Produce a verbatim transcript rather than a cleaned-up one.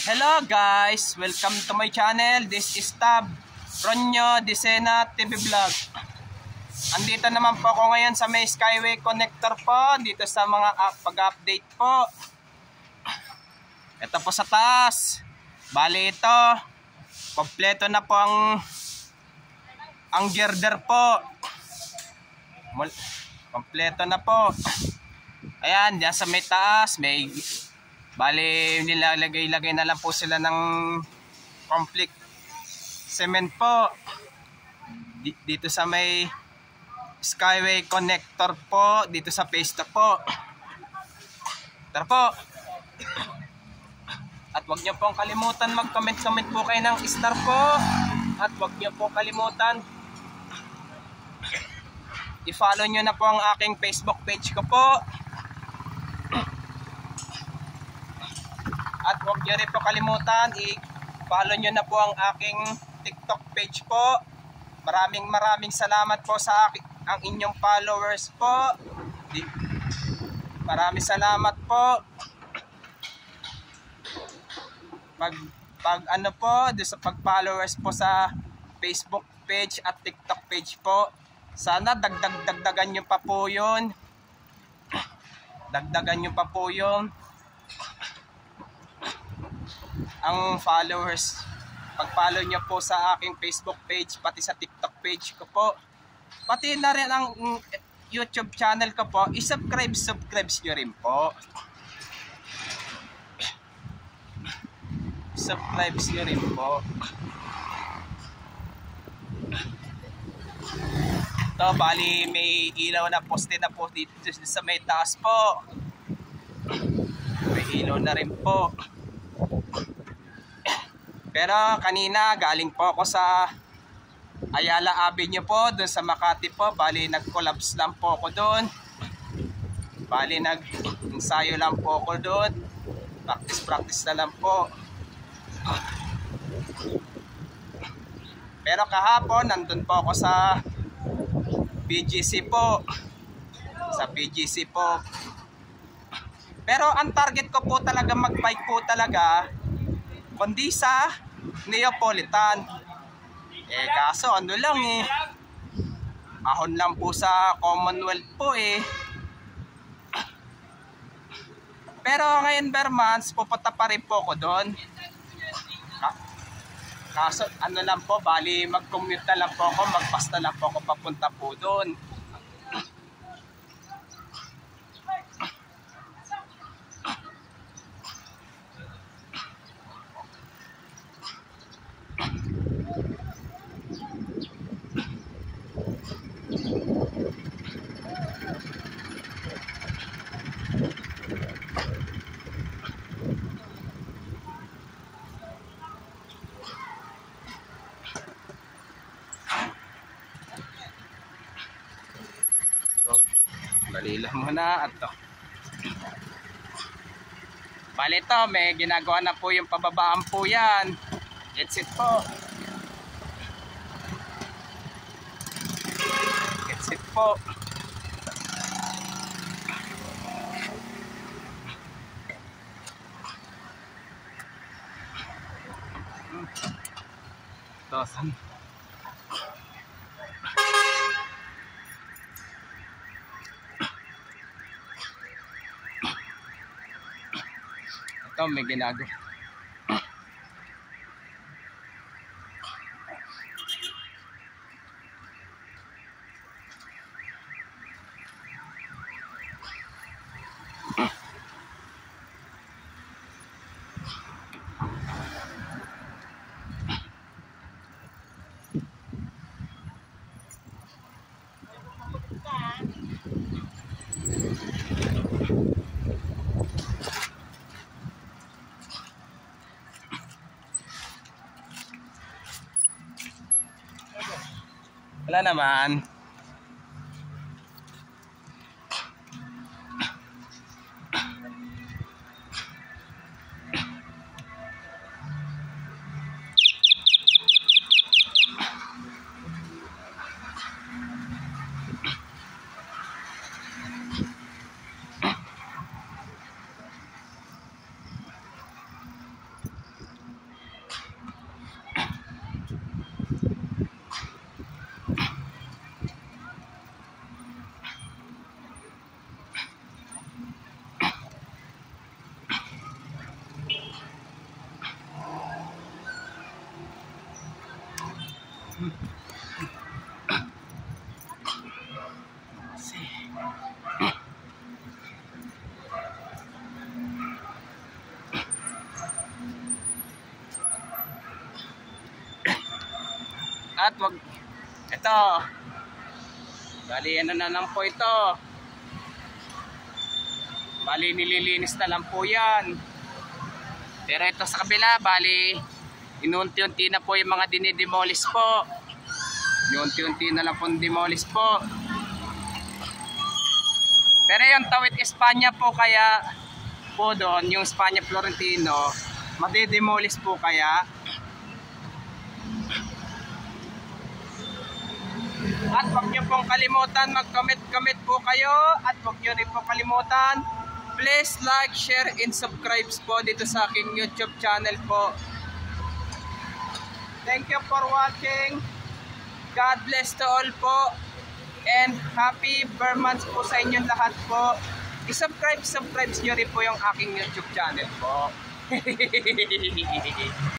Hello guys, welcome to my channel. This is Tab Ronyo Disena T V Vlog. Andito naman po ako ngayon sa may Skyway Connector po, dito sa mga uh, pag-update po. Ito po sa taas. Bali ito, kompleto na po ang ang girder po. Kompleto na po. Ayan, diyan sa may taas, may bali nilalagay-lagay na lang po sila ng complete cement po. Dito sa may Skyway Connector po, dito sa phase two po. Tara po. At wag niyo pong kalimutan mag-comment-comment po kayo ng star po. At wag niyo po kalimutan i-follow niyo na po ang aking Facebook page ko po. At huwag nyo rin po kalimutan, i-follow nyo na po ang aking TikTok page po. Maraming maraming salamat po sa aking, ang inyong followers po. Maraming salamat po. Pag, pag ano po, doon sa pag-followers po sa Facebook page at TikTok page po. Sana dagdag-dagdagan nyo pa po yun. Dagdagan nyo pa po yun. Ang followers, pag-follow nyo po sa aking Facebook page, pati sa TikTok page ko po, pati na rin ang YouTube channel ko po, i-subscribe, subscribe nyo rin po. Subscribe nyo rin po. Ito, bali may ilaw na poste na po dito sa may taas po. May ilaw na rin po. Pero kanina galing po ako sa Ayala Avenue po, doon sa Makati po. Bali nag-collapse lang po ako doon. Bali nag-ensayo lang po ako doon. Practice-practice na lang po. Pero kahapon nandun po ako sa B G C po. Sa B G C po. Pero ang target ko po talaga mag-bike po talaga kundi sa Neapolitan. Eh kaso ano lang eh, ahon lang po sa Commonwealth po eh. Pero ngayon Bermans, pupunta pa rin po ako doon. Kaso ano lang po, bali mag-commute na lang po ako, mag-bus na lang po ako papunta po doon. Balila muna at to. Bali to, may ginagawa na po yung pababaan po yan. That's it po. That's it po. Ito, saan? Ito, may ginagawa. Wala naman. At wag ito. Bali ano na lang po ito. Bali nililinis na lang po 'yan. Pero ito sa kabila, bali inunti-unti na po yung mga dinidemolish po. Inunti-unti na lang po demolish po. Pero yung Tawid Espanya po kaya po doon, yung Espanya Florentino, madidemolish po kaya. At huwag nyo pong kalimutan, mag-comment-comment po kayo. At huwag nyo rin pong kalimutan, please like, share, and subscribe po dito sa aking YouTube channel po. Thank you for watching. God bless to all po. And happy Burmans po sa inyong lahat po. I-subscribe, subscribe nyo rin po yung aking YouTube channel po.